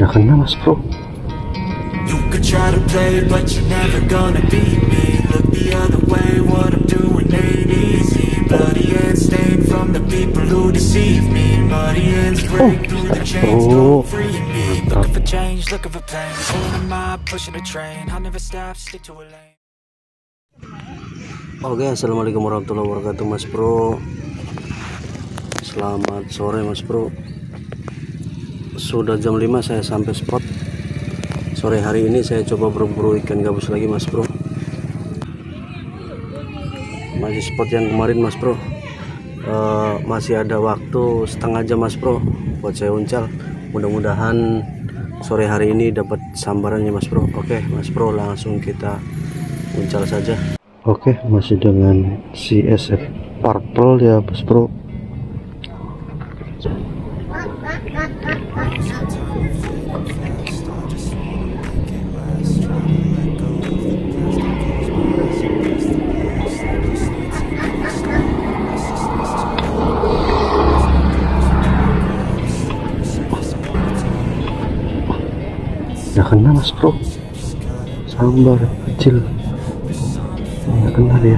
Udah kena mas bro. You could try to play but you're never gonna beat me. Look the other way, what I'm doing ain't easy. Bloody hands stained from the people who deceive me. Muddy hands break through the chains, don't free me. Looking for change, looking for pain. Pulling a mob, pushing a train. I'll never stop, stick to a lane. Oke, assalamualaikum warahmatullahi wabarakatuh mas bro. Selamat sore mas bro. Sudah jam 5 saya sampai spot. Sore hari ini saya coba berburu ikan gabus lagi mas bro. Masih spot yang kemarin mas bro. Masih ada waktu setengah jam mas bro buat saya uncal. Mudah-mudahan sore hari ini dapat sambarannya mas bro. Oke mas bro, langsung kita uncal saja. Oke, masih dengan CSF purple ya mas bro. Udah kena mas bro, sambar kecil ya, kena dia.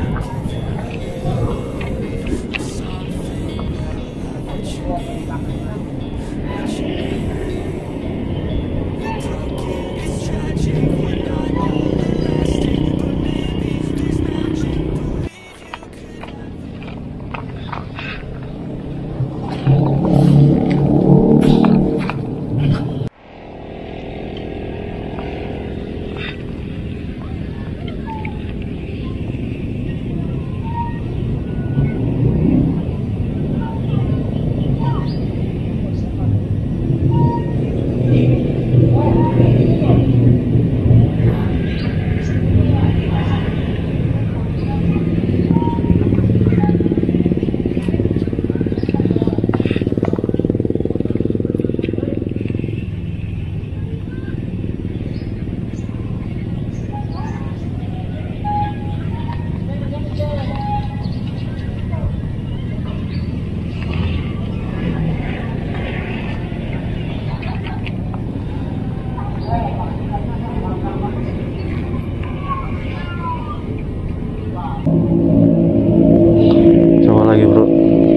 Coba lagi bro.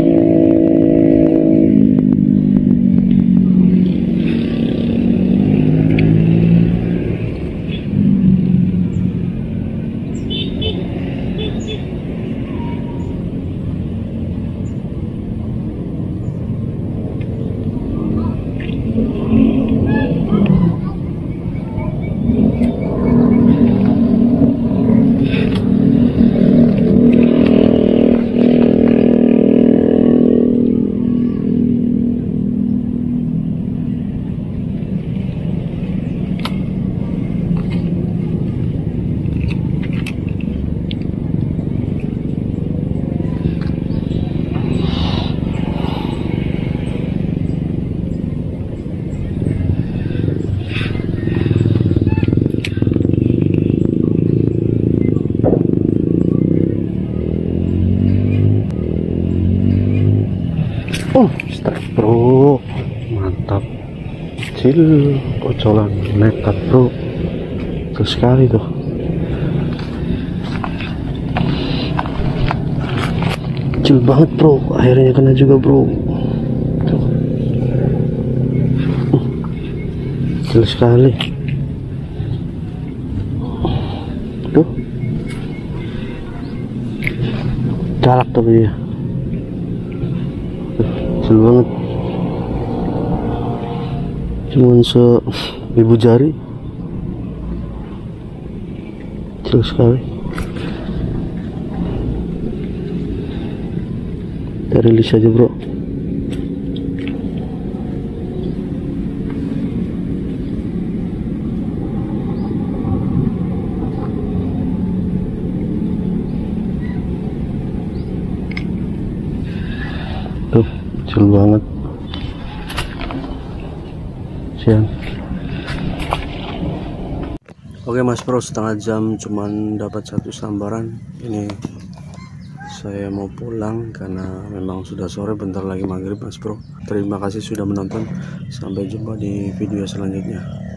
Strike bro, mantap, kecil, kocolan, nekat bro, terus sekali tuh. Kecil banget bro, akhirnya kena juga bro. Tuh. Kecil sekali. Tuh, galak tapi dia. Kecil banget, cuman ibu jari, kecil sekali. Kita rilis aja bro. Tuh, kecil banget. Siang. Oke mas bro, setengah jam cuman dapat satu sambaran. Ini saya mau pulang karena memang sudah sore, bentar lagi maghrib mas bro. Terima kasih sudah menonton, sampai jumpa di video selanjutnya.